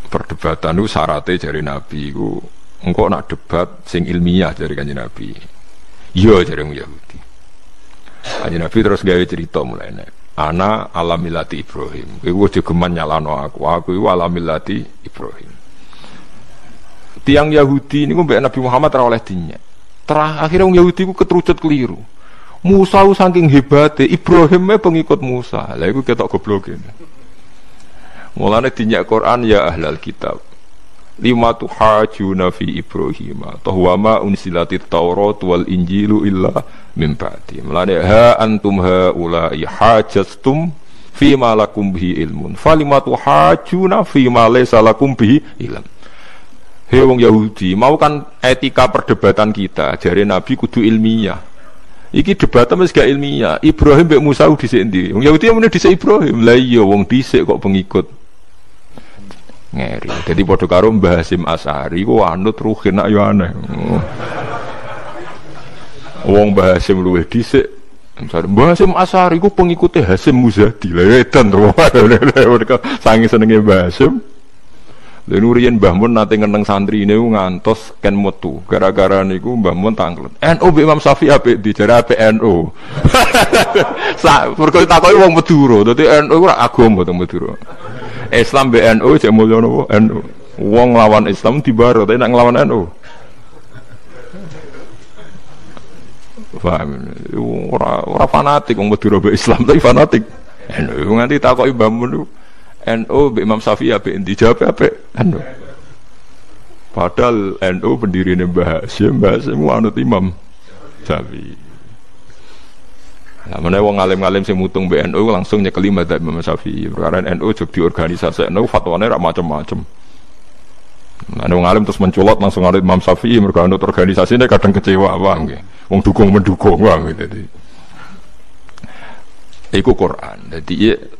perdebatan itu syaratnya dari Nabi itu engkau nak debat sing ilmiah dari Kanjeng Nabi. Iya dari Yahudi. Kanjeng Nabi terus gawe cerita mulai ana alamilati Ibrahim. Kowe aja geman nyalano aku iku alamilati Ibrahim. Tiang Yahudi niku mbek Nabi Muhammad ora oleh dinyek. Akhirnya wong Yahudi ku keterucut keliru. Musa saking hebate, Ibrahim pengikut Musa. Lah iku ketok gobloke. Mulane dinyek Quran ya ahlal kitab. Lima tuhajuna fi Ibrahim wa ma unsilatit Taurat wal Injilu illa min ba'di. Mulane ha antum haula'i hajastum fi ma lakum bihi ilmun. Falima tuhajuna fi ma laysa lakum bihi ilm. Hei wong Yahudi, mau kan etika perdebatan kita, jare Nabi kudu ilmiah. Iki debatnya mesti gak ilmiah. Ibrahim mbek Musa dhisik endi? Wong Yahudi mene dhisik Ibrahim. Lah iya wong dhisik kok pengikut. Ngeri. Jadi padha karo Mbah Hasyim Asy'ari ku anut ruhin nak yo aneh. Wong Mbah Hasyim luwih dhisik. Mbah Hasyim Asy'ari ku pengikute Hasyim Muzadi. Lah edan to. Sange senenge Mbah Hasyim. Lha nuriyen Mbah Mun nate ngeneng santri niku ngantos ken metu. Gara-gara niku Mbah Mun tanglet. NU mbek Imam Syafi'i apik dijare apik NU. Mergo takoki wong Madura. Dadi NU ora agama to Madura. Islam mbek NU jek mulya napa NU. Wong lawan Islam dibaro tapi nek nglawan NU. Paham. Ora fanatik wong Madura mbek Islam tapi fanatik. NU nganti takoki Mbah Mun NU mbek Imam Syafi'i apik endi jawab apik NU. Padahal NU pendirine Mbah Hasyim anut Imam Syafi'i. Lah meneh wong alim-alim sing mutung mbek NU langsung nyekeli madzhab Imam Syafi'i. Perkara NU jog diorganisasekno fatwane ra macam-macam. Nah, wong alim terus menculot langsung anut Imam Syafi'i mergo anut organisasine kadang kecewa wae nggih. Wong dukung mendukung wae dadi. Iku Quran. Dadi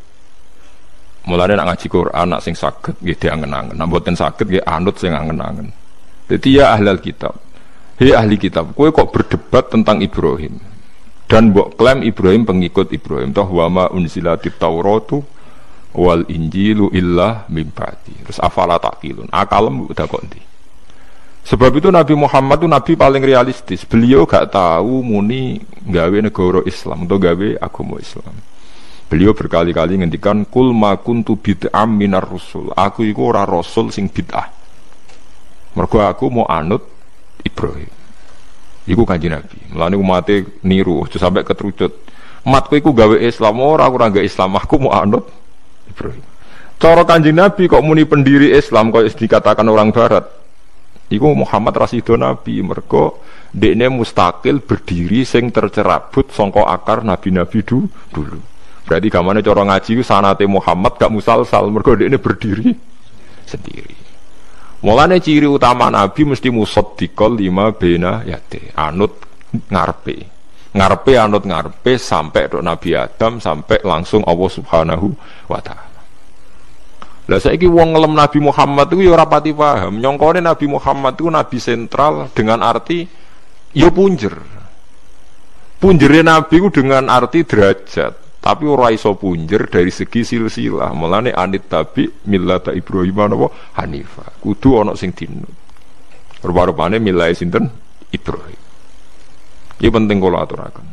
mulane nak ngaji Quran nak sing saged nggih diangen-angen, nak mboten saged nggih anut sing angen-angen. Dadi ya ahlul kitab. Hei ahli kitab, kowe kok berdebat tentang Ibrahim dan mbok klaim Ibrahim pengikut Ibrahim toh wa ma unzilatit Tauratu wal Injilu illa min ba'di. Terus afala taqilun. Akalem udah kok ndi. Sebab itu Nabi Muhammad itu nabi paling realistis. Beliau gak tahu muni gawe negara Islam atau gawe agama Islam. Beliau berkali-kali ngendikan kul ma kuntu bid'am minar rusul. Aku iku ora rasul sing bid'ah. Mergo aku mau anut Ibrahim. Iku Kanjeng Nabi. Mulane umate niru aja sampai ketrucut. Matku iku gawe Islam ora gawe Islam, aku mau anut Ibrahim. Cara Kanjeng Nabi kok muni pendiri Islam kok dikatakan orang barat. Iku Muhammad Rasido Nabi mergo dekne mustakil berdiri sing tercerabut sangka akar nabi-nabi dulu. Berarti gamane cara ngaji ku sanate Muhammad gak musalsal mergo dekne berdiri sendiri. Mulane ciri utama nabi mesti musaddiqal lima bena yate, anut ngarepe. Ngarepe anut ngarepe sampai tok Nabi Adam sampai langsung Allah Subhanahu wa taala. Lah saiki wong ngelem Nabi Muhammad iku ya ora pati paham. Nyongkone Nabi Muhammad iku nabi sentral dengan arti ya punjer. Punjere nabi ku dengan arti derajat. Tapi ora iso punjer dari segi silsilah. Mulane anit tabi millata Ibrahim napa hanifa. Kudu ana sing dinut. Rupa-rupane milai sinten Ibrahim. Iki penting kula aturaken.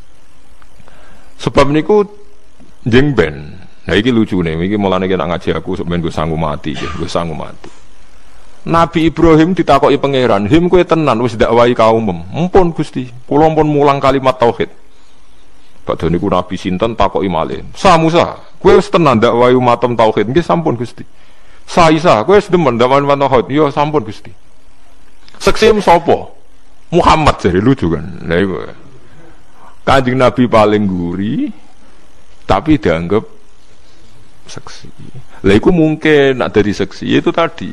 Sebab niku jeng ben. Nah iki lucune, iki mulane nek ngaji aku sok ben go sanggup mati, go sanggup mati. Nabi Ibrahim ditakoki pangeran, "Him kowe tenan wis dakwahi kaumem?" "Mumpun Gusti, kula pun mulang kalimat tauhid." Padha niku Nabi sinten takoki malih. "Sa Musa, kowe wis tenan dakwahi umatem tauhid?" "Nggih sampun Gusti." "Sa Isa, kowe wis demen dakwahi tauhid?" "Ya sampun Gusti." "Seksim sapa?" "Muhammad," jadi lucu kan. Lah iku. Kanjeng Nabi paling guri tapi dianggap seksi. Lah iku mungkin nak dari seksi itu tadi.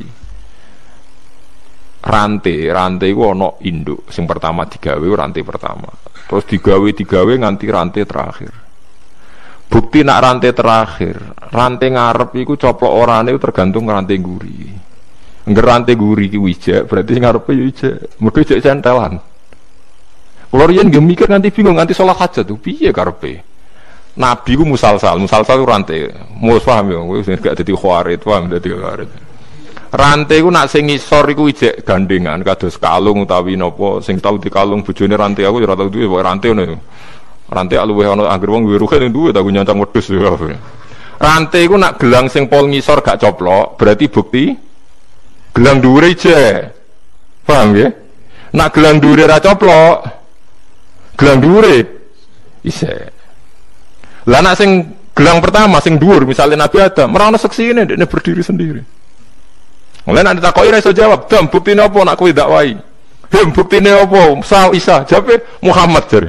Rantai iku ana induk. Sing pertama digawe rantai pertama. Terus digawe nganti rantai terakhir. Bukti nak rantai terakhir, rantai ngarep iku coplok orane tergantung rantai guri. Engger rantai guri ki wijek, berarti ngarepe yo wijek. Mergo wijek centelan. Kulo riyen nggih mikir nganti bingung nganti salat hajat tuh piye karepe. Nabi ku musalsal ku rantai. Mus paham yo, wis gak dadi khawarit, paham dadi khawarit. Rantai ku nak sing ngisor iku ijek gandengan kados kalung utawi napa sing tau dikalung bojone rantai aku ya ora tau duwe rantai ngono. Rantai luwih ana anggere wong duwe ruhe duwe tak nyancang wedhus. Rantai ku nak gelang sing pol ngisor gak coplok, berarti bukti gelang dhuwure ijek. Paham ya? Nak gelang dhuwure ra coplok, gelang dhuwure isek. Lah nak sing gelang pertama sing dhuwur misalnya Nabi Adam, ora ono seksine dekne berdiri sendiri. Mulai nak ditakoki ra iso jawab, "Dam, buktine apa nak kowe dakwai?" "Hem, buktine apa?" "Sa Isa." Jawabe Muhammad jare.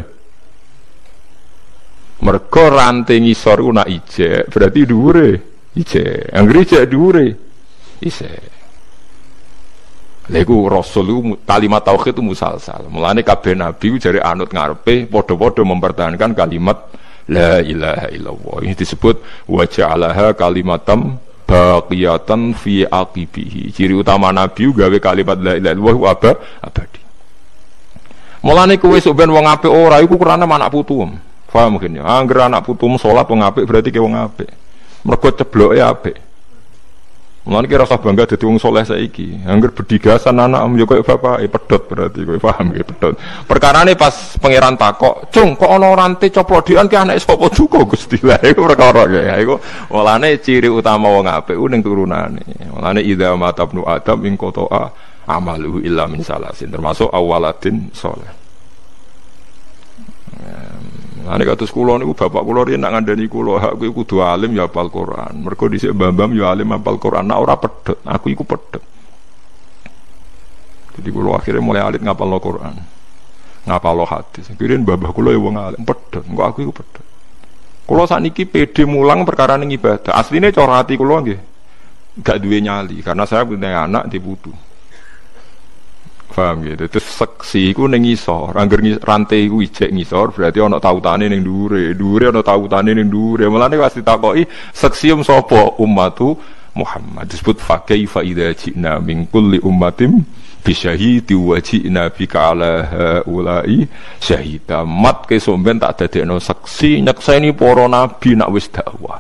Mergo rantai ngisor ku nak ijek, berarti dhuwure ijek. Anggere ijek dhuwure isek. Lha iku Rasul iku kalimat tauhid itu musalsal. Mulane kabeh nabi jare anut ngarepe padha-padha mempertahankan kalimat la ilaha illallah. Ini disebut wa ja'alaha kalimatam baqiyatan fi aqibihi. Ciri utama nabi gawe kalimat la ilaha illallah abadi. Mulane kowe sok ben wong apik ora iku kurane anak putuem. Paham mungkin ya. Angger anak putuem salat wong apik berarti ke wong apik. Mergo cebloke apik. Mulane ki rasa bangga dadi wong saleh saiki. Angger bedigasan anak yo koyo bapake pedhot berarti kowe paham ki pedhot. Perkarane pas pangeran takok, "Cung, kok ana rantai coplodian ki anake sapa juga Gusti?" Lah iku perkara ya iku. Mulane ciri utama wong apik ku ning turunane. Mulane idza matabnu adam ing qata'a amalu illa min salasin termasuk awaladin saleh. Ane kados kula niku bapak kula riyen nak ngandani kula hak kuwi kudu alim ya hafal Quran. Mergo dhisik Bambam ya alim hafal Quran, nak ora pedhot, aku iku pedhot. Jadi kula akhirnya mulai alit ngapalno Quran. Ngapalno hadis. Kirin babah kula ya wong alim pedhot, engko aku iku pedhot. Kula sakniki pede mulang perkara ning ibadah. Asline cara ati kula nggih gak duwe nyali karena saya punya anak di putu. Paham gitu. Terus seksi iku ning ngisor, angger rantai iku ijek ngisor berarti ana tautane ning dhuwure. Dhuwure ana tautane ning dhuwure. Mulane pas ditakoki seksi sapa ummatu Muhammad. Disebut fa kaifa idza ji'na min kulli ummatin bi syahidi wa ji'na bika ala ulai syahida. Mat ke somben tak dadekno seksi nyekseni para nabi nak wis dakwah.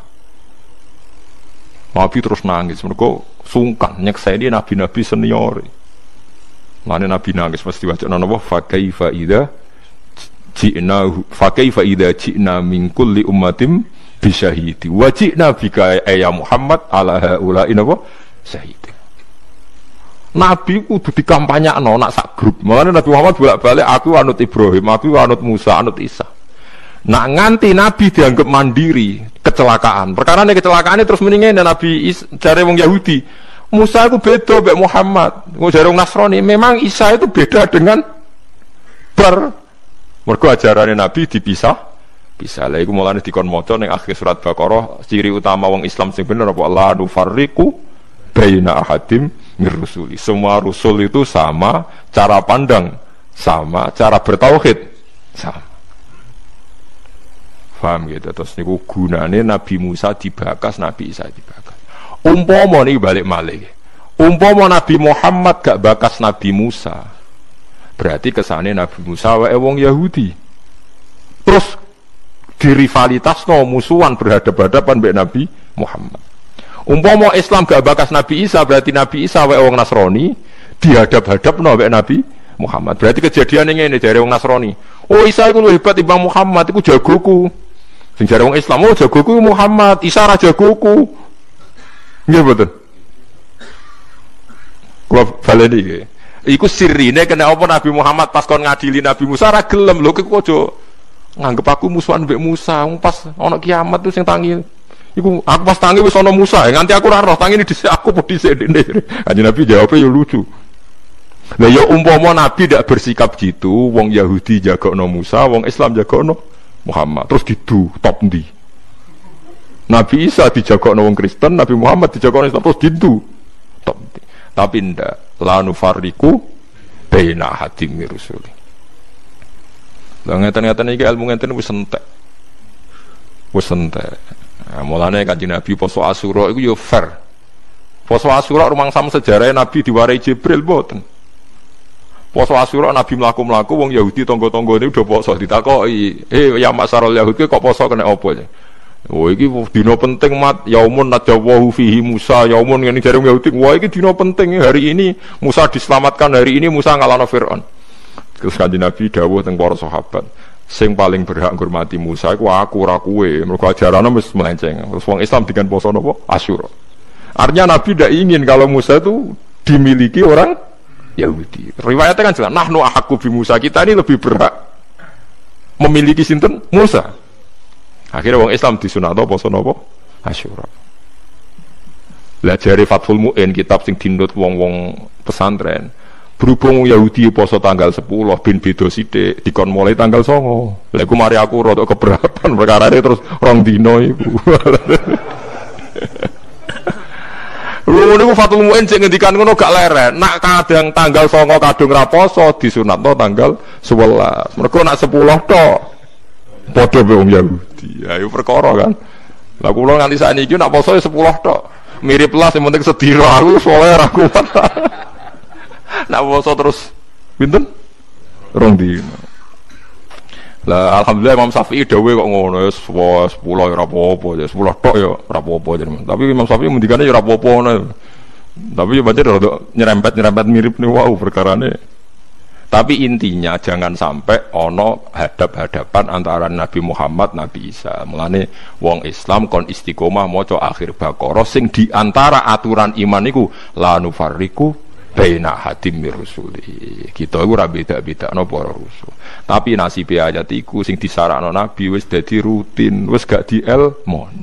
Nabi terus nangis mergo sungkan nyekseni nabi-nabi senior. Mane Nabi nangis mesti wacana napa fa kaifa idza ji'na min kulli ummatin bi syahidi wa ji'na bika ya Muhammad ala haula napa syahid. Nabi kudu dikampanyakno nak sak grup. Mulane Nabi Muhammad bolak-balik aku anut Ibrahim, aku anut Musa, anut Isa. Nak nganti Nabi dianggap mandiri, kecelakaan. Perkarane kecelakaane terus meninggal Nabi jare wong Yahudi. Musa itu beda mbek Muhammad. Ngajari wong Nasrani, memang Isa itu beda dengan mergo ajarane Nabi dipisah. Bisa lha iku mulane dikon maca ning akhir surat Baqarah, ciri utama wong Islam sing bener apa la nufarriqu baina ahadim mir rusuli. Semua rasul itu sama, cara pandang sama, cara bertauhid sama. Paham gitu. Terus niku gunane Nabi Musa dibakas, Nabi Isa dibakas. Umpama nih balik malih. Umpama Nabi Muhammad gak bakas Nabi Musa, berarti kesane Nabi Musa wae wong Yahudi. Terus dirivalitasno musuhan berhadapan-hadapan mbek Nabi Muhammad. Umpama Islam gak bakas Nabi Isa, berarti Nabi Isa wae wong Nasrani dihadap-hadapno mbek Nabi Muhammad. Berarti kejadian ngene jare wong Nasrani. Oh Isa iku luwih hebat timbang Muhammad, iku jagoku. Sing jare wong Islam, oh jagoku Muhammad, Isa ra jagoku. Nggih mboten. Kula baleni nggih. Iku sirine kena apa Nabi Muhammad pas kon ngadili Nabi Musa ra gelem lho kok aja nganggep aku musuhan mbek Musa. Pas ana kiamat tuh sing tangi iku aku pas tangi wis ana Musa. Nganti aku ora roh tangi dhisik aku po dhisik ndek. Kanjeng Nabi jawabnya ya lucu. Lah ya umpama Nabi ndak bersikap gitu, wong Yahudi jagokno Musa, wong Islam jagokno Muhammad. Terus didu top ndi? Nabi Isa dijagokno wong Kristen, Nabi Muhammad dijagokno Islam, terus didu. Tapi ndak la nufarriqu baina hadim rusuli. Lah ngeten-ngeten iki ilmu ngeten wis entek. Wis entek. Nah, mulane Kanjeng Nabi poso Asyura iku yo fair. Poso Asyura rumangsam sejarah Nabi diwarai Jibril mboten. Poso Asyura Nabi mlaku-mlaku wong Yahudi tangga-tanggane udah poso ditakoki, "Ya masyarul Yahudi kok poso kena apa ya?" Oh iki dina penting mat yaumun najawahu fihi Musa yaumun ngene jare Yahudi. Wah iki dina penting hari ini Musa diselamatkan, hari ini Musa ngalahno Firaun. Terus Kanjeng Nabi dawuh teng para sahabat, sing paling berhak ngurmati Musa iku aku ora kowe. Mergo ajarane wis melenceng. Terus wong Islam dikan poso napa? Asyura. Artinya Nabi tidak ingin kalau Musa itu dimiliki orang Yahudi. Riwayatnya kan jelas, nahnu ahaqqu bi Musa, kita ini lebih berhak memiliki sinten Musa. Akhirnya wong Islam disunatno poso napa? Asyura. Lah jare Fathul Mu'in kitab sing dinut wong-wong pesantren. Berhubung Yahudi poso tanggal 10 bin beda sithik dikon mulai tanggal 9. Lah iku mari aku rada keberatan perkarane terus rong dina iku. Lho niku Fathul Mu'in sing ngendikan ngono gak leren. Nak kadang tanggal 9 kadung ra poso disunatno tanggal 11. Mergo nak 10 tok padha be wong Yahudi. Ayo perkara kan. Lah kula nganti sakniki nak poso 10 tok. Mirip lah sing penting sedira aku soleh ra kuat. Nak poso terus pinten? Rong dina. Lah alhamdulillah Imam Syafi'i dawuh kok ngono ya 10 ya ora apa-apa ya 10 tok ya ora apa-apa jeneng. Tapi Imam Syafi'i ngendikane ya ora apa-apa ngono. Tapi ya baca rada nyerempet mirip nih wow perkarane. Tapi intinya jangan sampai ono hadap-hadapan antara Nabi Muhammad Nabi Isa. Mulane wong Islam kon istiqomah maca akhir Baqarah sing di antara aturan iman iku la nufarriqu baina hadim mir rusuli. Kita iku ora beda-bedakno para rusul. Tapi nasibe ayat iku sing disarakno Nabi wis dadi rutin, wis gak dielmoni.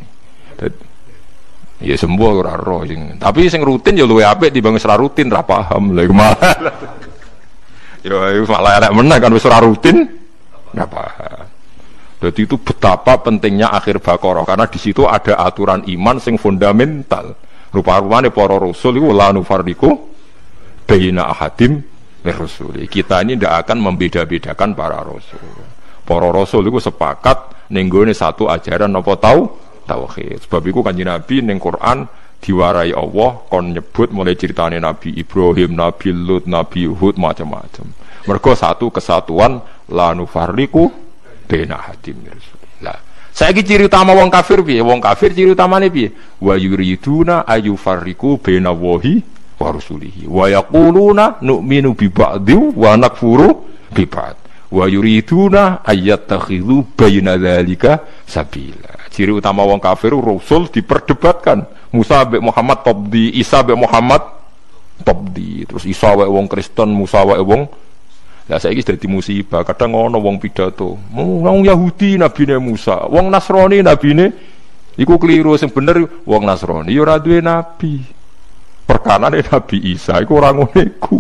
Ya sembuh ora roh sing. Tapi sing rutin ya luwih apik timbang wis ora rutin ra paham. Lha iku malah ya itu malah elek meneh kan wis ora rutin enggak paham. Jadi itu betapa pentingnya akhir Baqarah karena di situ ada aturan iman sing fundamental. Rupa-rupane para rasul iku la nufarriqu baina ahadim mir rusuli. Kita ini tidak akan membeda-bedakan para rasul. Para rasul itu sepakat ning gone satu ajaran napa tauhid. Sebab iku Kanjeng Nabi ning Quran diwarai Allah kon nyebut mulai ceritane Nabi Ibrahim, Nabi Lut, Nabi Hud macam-macam. Mergo satu kesatuan la nufarriqu baina hadim rasulillah. Saiki ciri utama wong kafir piye? Wong kafir ciri utamane piye? Wa yuriduna ayufarriqu baina wahi wa rasulihi. Wa yaquluna nu'minu bi ba'di wa nakfuru bi ba'd. Wa yuriduna ayattakhidhu baina dzalika sabila. Ciri utama wong kafir rasul diperdebatkan. Musa mbek Muhammad top di, Isa mbek Muhammad top di. Terus Isa wae wong Kristen, Musa wae wong. Lah saiki dadi musibah. Kadang ono wong pidato, wong Yahudi nabine Musa, wong Nasrani nabine iku keliru. Sing bener wong Nasrani ya ora duwe nabi. Perkanane Nabi Isa iku ora ngono iku.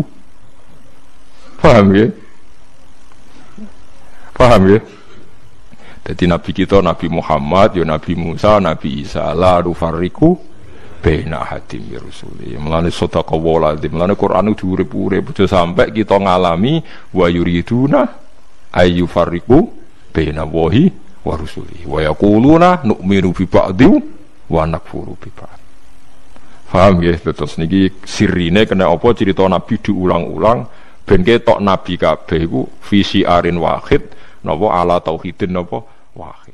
Paham ya? Paham ya? Jadi Nabi kita Nabi Muhammad, ya Nabi Musa, Nabi Isa, la nufarriqu baina hadim ya rusuli. Mulane sedekah waladzim, mulane Quran itu diurip-urip sampai kita ngalami wa yuriduna ayyufarriqu baina wahi wa rusuli. Wa yaquluna nu'minu bi ba'di wa nakfuru bi ba'd. Paham ya? Terus niki sirine kena apa cerita Nabi diulang-ulang ben ketok Nabi kabeh iku visi arin wahid napa ala tauhidin napa wahid.